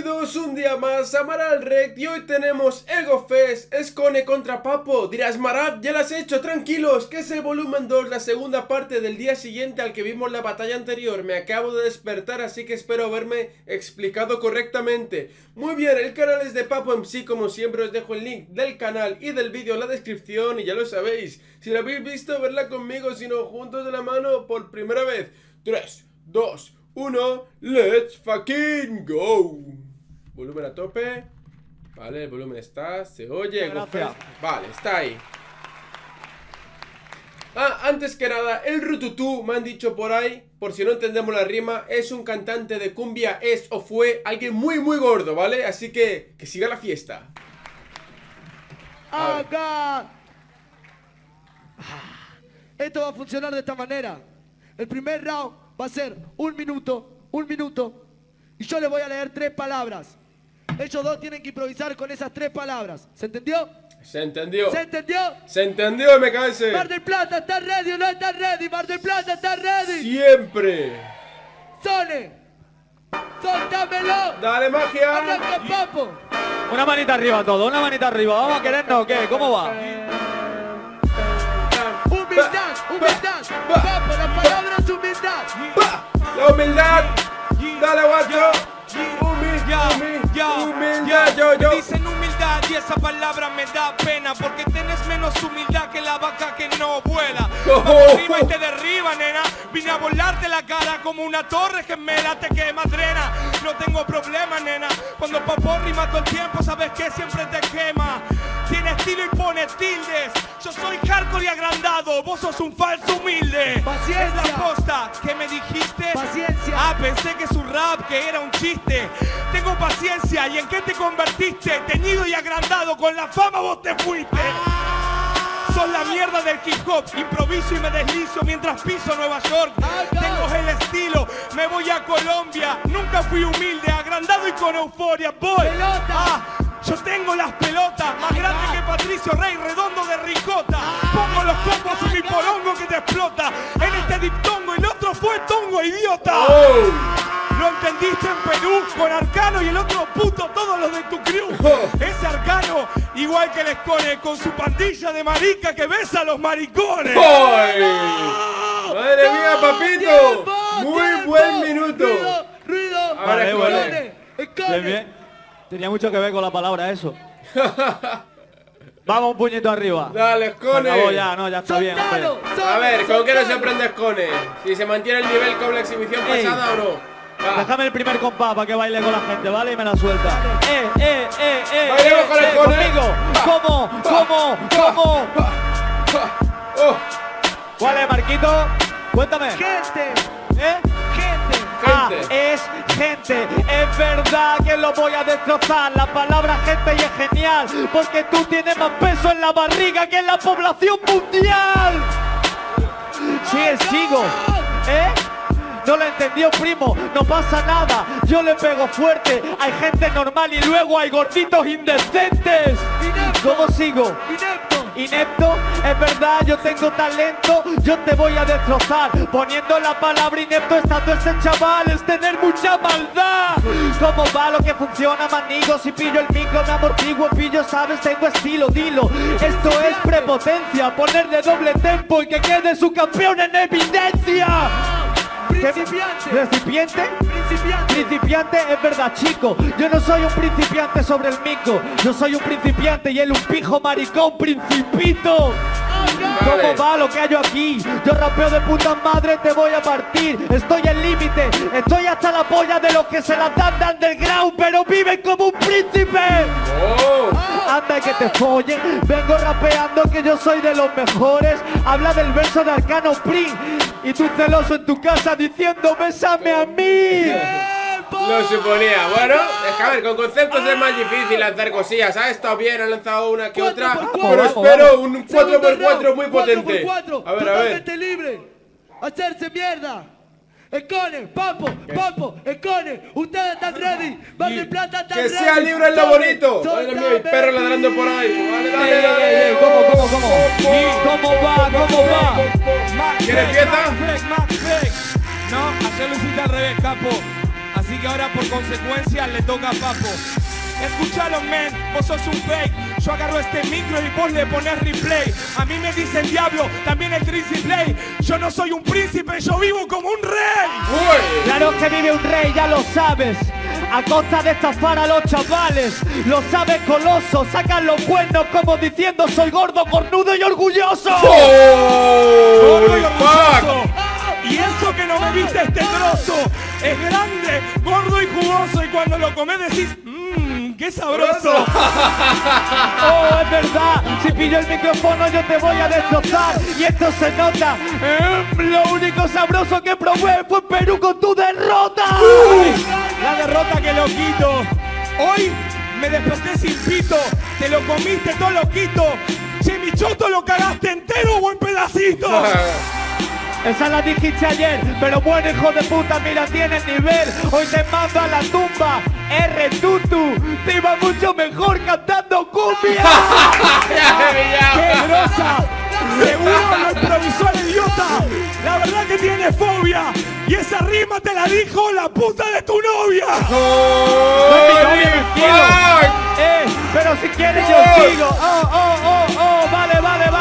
Bienvenidos un día más a Maral Rec y hoy tenemos Ego Fest, Skone contra Papo. Dirás, Marab, ya lo has hecho, tranquilos, que es el volumen 2, la segunda parte del día siguiente al que vimos la batalla anterior. Me acabo de despertar, así que espero haberme explicado correctamente. Muy bien, el canal es de Papo MC, como siempre os dejo el link del canal y del vídeo en la descripción y ya lo sabéis. Si lo habéis visto, verla conmigo, si no, juntos de la mano por primera vez. 3, 2, 1, let's fucking go. Volumen a tope. Vale, el volumen está, se oye. Vale, está ahí. Antes que nada, el Rututú, me han dicho por ahí, por si no entendemos la rima, es un cantante de cumbia, es o fue alguien muy gordo, ¿vale? Así que siga la fiesta. Acá. Esto va a funcionar de esta manera. El primer round va a ser un minuto, y yo les voy a leer 3 palabras. Ellos dos tienen que improvisar con esas 3 palabras. ¿Se entendió? Se entendió. ¿Se entendió? Se entendió, me cansé. Mar del Plata, ¿estás ready o no estás ready? Mar del Plata, ¿estás ready? Siempre. Sone, soltámelo. Dale, magia. Arranca, Papo. Una manita arriba todo, una manita arriba. ¿Vamos a querernos o qué? ¿Cómo va? Humildad, humildad. Papo, la palabra es humildad. La humildad. Dale, guacho. Humildad, yo. Dicen humildad y esa palabra me da pena porque tenés menos humildad que la vaca que no vuela. Vamos arriba y te derriba, nena. Vine a volarte la cara como una torre gemela, te quema, drena. No tengo problema, nena. Cuando Papo rima todo el tiempo, sabes que siempre te quema. Tiene estilo y pone tildes. Yo soy hardcore y agrandado, vos sos un falso humilde. Paciencia. Es la posta que me dijiste. Paciencia. Pensé que su rap que era un chiste. Tengo paciencia, ¿y en qué te convertiste? Teñido y agrandado, con la fama vos te fuiste. Sos la mierda del hip hop, improviso y me deslizo mientras piso Nueva York. Tengo el estilo, me voy a Colombia. Nunca fui humilde, agrandado y con euforia. Voy. Yo tengo las pelotas más grandes que Patricio Rey, redondo de ricota. Pongo los combos y mi porongo que te explota. En este diptongo, el otro fue tongo, idiota. Lo entendiste en Perú con Arcano y el otro puto, todos los de tu crew. Ese Arcano, igual que el Skone, con su pandilla de marica que besa a los maricones. ¡Madre mía, papito! Muy buen minuto. Ruido. Vale. Bien, bien. Tenía mucho que ver con la palabra eso. Vamos, un puñito arriba. Dale, Skone. Acabó ya, no, ya está bien, hombre. A ver, ¿con qué no se aprende Skone? Si se mantiene el nivel con la exhibición pasada o no. Déjame el primer compás para que baile con la gente, ¿vale? Y me la suelta. Bailemos con el Skone. Conmigo. ¿Cómo? ¿Cuál es, Marquito? Cuéntame. Gente. Es gente. Es verdad que lo voy a destrozar. La palabra gente y es genial, porque tú tienes más peso en la barriga que en la población mundial. Sigo. No lo entendió, primo, no pasa nada. Yo le pego fuerte. Hay gente normal y luego hay gorditos indecentes. ¿Cómo sigo? Inepto, es verdad, yo tengo talento. Yo te voy a destrozar poniendo la palabra inepto. Estando este chaval es tener mucha maldad. ¿Cómo va lo que funciona, manigo? Si pillo el micro me amortiguo, pillo, sabes, tengo estilo, dilo. Esto es prepotencia, ponerle doble tempo y que quede su campeón en evidencia. Principiante, es verdad, chico. Yo no soy un principiante sobre el mico. Yo soy un principiante y él un pijo maricón principito. ¿Cómo va lo que hay aquí? Yo rapeo de puta madre, te voy a partir. Estoy al límite, estoy hasta la polla de los que se la dan de underground, pero viven como un príncipe. Anda que te follen. Vengo rapeando que yo soy de los mejores. Habla del verso de Arcano Prin y tú celoso en tu casa diciendo bésame a mí. Lo suponía. Bueno, es que a ver, con conceptos es más difícil lanzar cosillas. Ha estado bien, ha lanzado una que otra, pero espero un 4x4 muy potente. A ver, totalmente libre. Hacerse mierda. Skone, Papo, Skone, ustedes están ready. Mar del Plata están ready. Que sea libre en lo bonito. Madre mía, hay perros ladrando por ahí. Dale. ¿Cómo va? ¿Quién empieza? No, hacer lucita al revés, capo. Así que ahora por consecuencia le toca a Papo. Escuchalo, men, vos sos un fake. Yo agarro este micro y vos le ponés replay. A mí me dicen diablo, también el Play. Yo no soy un príncipe, yo vivo como un rey. Uy. Claro que vive un rey, ya lo sabes. A costa de estafar a los chavales. Lo sabes, Coloso, sacan los cuernos como diciendo soy gordo, cornudo y orgulloso. Gordo y orgulloso. Y eso que no me viste este trozo. Es grande, gordo y jugoso. Y cuando lo comés decís, ¡qué sabroso! Oh, es verdad, si pillo el micrófono yo te voy a destrozar. Y esto se nota. Lo único sabroso que probé fue Perú con tu derrota. La derrota que lo quito. Hoy me desperté sin pito. Te lo comiste todo loquito. Che, mi choto lo cagaste entero o en pedacitos. Esa la dijiste ayer, pero bueno, hijo de puta, mira, tienes nivel. Hoy te mando a la tumba, Tutu. Te iba mucho mejor cantando cumbia. ¡Qué grosa! Seguro lo improvisó el idiota. La verdad que tiene fobia. Y esa rima te la dijo la puta de tu novia. Pero si quieres yo sigo. Vale.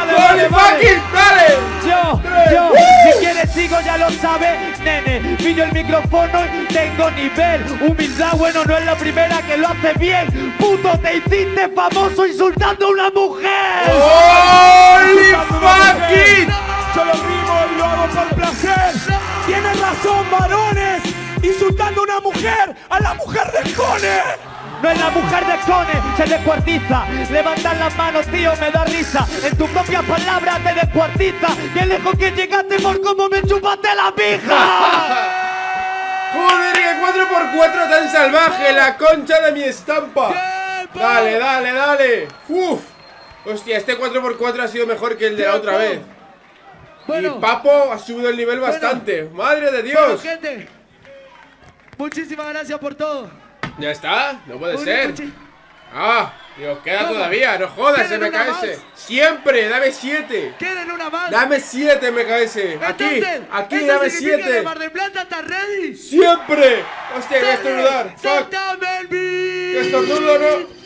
Yo, si quieres sigo, ya lo sabes, nene. Pillo el micrófono y tengo nivel. Humildad, bueno, no es la primera que lo hace bien. Puto, te hiciste famoso insultando a una mujer. ¡Holy fucking! Yo lo rimo y lo hago por placer. Tienes razón, varones. Insultando a una mujer, a la mujer del Cone. No es la mujer de Cone, se descuartiza. Levantar las manos, tío, me da risa. En tus propias palabras te descuartiza. Qué lejos que llegaste por cómo me chupaste la pija. Joder, qué 4x4 tan salvaje, la concha de mi estampa. Dale. Uf. Hostia, este 4x4 ha sido mejor que el de la otra vez. Bueno, y Papo ha subido el nivel bastante. Madre de Dios. bueno, gente, muchísimas gracias por todo. Ya está, no puede Uy, ser. uy. Ah, digo, queda ¿Cómo? todavía, no jodas, ¿Quieren una MKS. más? Siempre, dame 7. ¿Quieren una más? Dame 7, MKS. Aquí, Entonces, dame ¿eso significa que 7. Mar del Plata está ready? Siempre. Hostia, voy a estornudar. Fuck. ¡Soltame el beat! Que estornudo, no.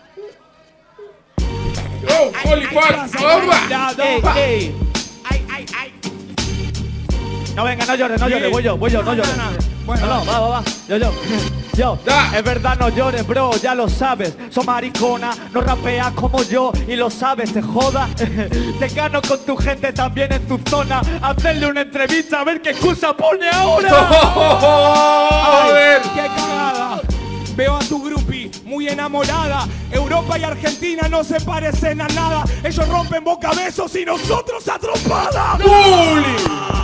Oh, holy fuck. ¡Bomba! Ey. No, venga, no llores, voy yo, no llores. Bueno, No, va. Yo, Da. es verdad, no llores, bro, ya lo sabes. Sos maricona, no rapeas como yo y lo sabes, te joda. Te gano con tu gente también en tu zona. Hacerle una entrevista a ver qué excusa pone ahora. Joder. ¡Qué cagada! Veo a tu groupie muy enamorada. Europa y Argentina no se parecen a nada. Ellos rompen bocabesos y nosotros a trompada. ¡Bully!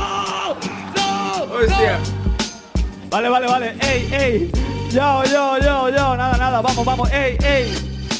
Hostia. Vale. Ey. Yo. Nada. Vamos. Ey.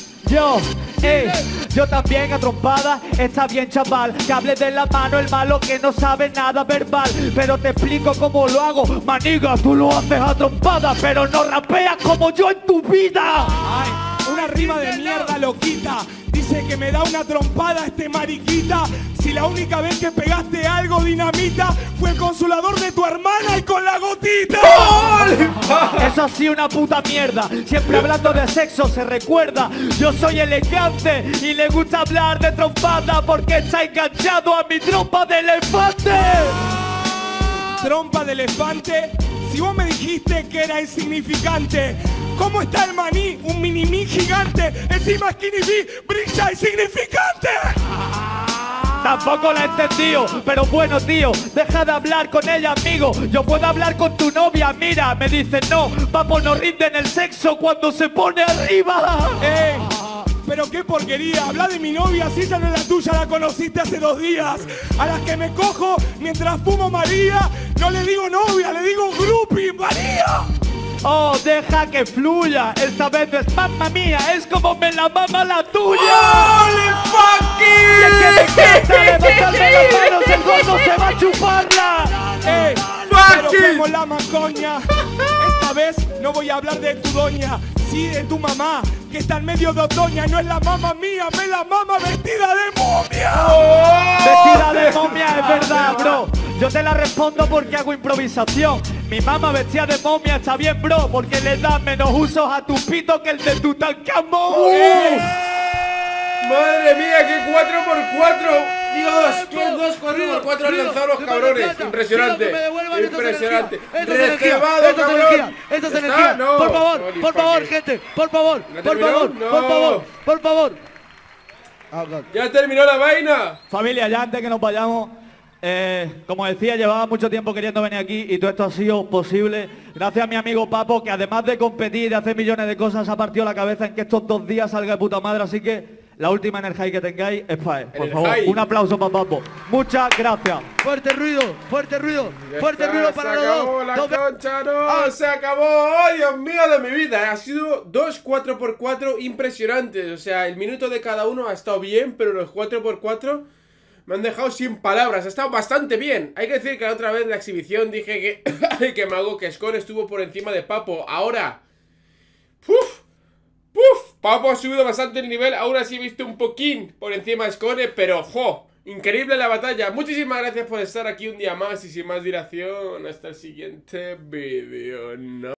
Yo también a trompada. Está bien, chaval, que hable de la mano el malo que no sabe nada verbal. Pero te explico cómo lo hago. Maniga, tú lo haces a trompada, pero no rapeas como yo en tu vida. Ay, una rima de mierda loquita. Dice que me da una trompada este mariquita. Si la única vez que pegaste algo dinamita fue el consolador de tu hermana y con la gotita. Eso ha sido una puta mierda. Siempre hablando de sexo se recuerda. Yo soy elegante y le gusta hablar de trompada porque está enganchado a mi trompa de elefante. Trompa de elefante. Si vos me dijiste que era insignificante, ¿cómo está el maní? Un mini gigante. Encima Skinny B brilla insignificante. Tampoco la he entendido, pero bueno, tío, deja de hablar con ella, amigo. Yo puedo hablar con tu novia, mira, me dicen no, Papo no rinde en el sexo cuando se pone arriba. Pero qué porquería, habla de mi novia, si ella no es la tuya, la conociste hace 2 días. A las que me cojo mientras fumo María, no le digo novia, le digo groupie, María. Oh, deja que fluya, esta vez no es mamma mía, es como me la mama la tuya. ¡Holy Y es que me encanta levantarme las manos, el gordo se va a chuparla. Pero como la macoña. Esta vez no voy a hablar de tu doña, sí de tu mamá, que está en medio de otoña. No es la mamá mía, me la mama vestida de momia. Vestida de momia, es verdad, bro. Yo te la respondo porque hago improvisación. Mi mamá vestida de momia está bien, bro, porque le da menos usos a tu pito que el de Tutankamón. ¡Madre mía, qué 4x4! ¡Dios! ¡Qué 2x4 han lanzado los cabrones! Impresionante. Impresionante. Reservado, cabrón. Esa es energía. No. Por favor, gente. Por favor. Por favor. ¡Ya terminó la vaina! Familia, ya antes que nos vayamos, como decía, llevaba mucho tiempo queriendo venir aquí y todo esto ha sido posible gracias a mi amigo Papo, que además de competir y de hacer millones de cosas, ha partido la cabeza en que estos 2 días salga de puta madre, así que la última energía que tengáis es para él. Por favor, un aplauso para Papo. Muchas gracias. Fuerte ruido para los dos. ¡Se acabó la concha! ¡No! ¡Se acabó! ¡Oh, Dios mío de mi vida! Ha sido 2 4x4 impresionantes. O sea, el minuto de cada uno ha estado bien, pero los 4x4 me han dejado sin palabras. Ha estado bastante bien. Hay que decir que la otra vez en la exhibición dije que Mago, que Scone estuvo por encima de Papo. Ahora... ¡Puf! Papo ha subido bastante el nivel. Aún así he visto un poquín por encima de Scone, pero ¡jo! Increíble la batalla. Muchísimas gracias por estar aquí un día más. Y sin más dilación, hasta el siguiente vídeo. ¿No?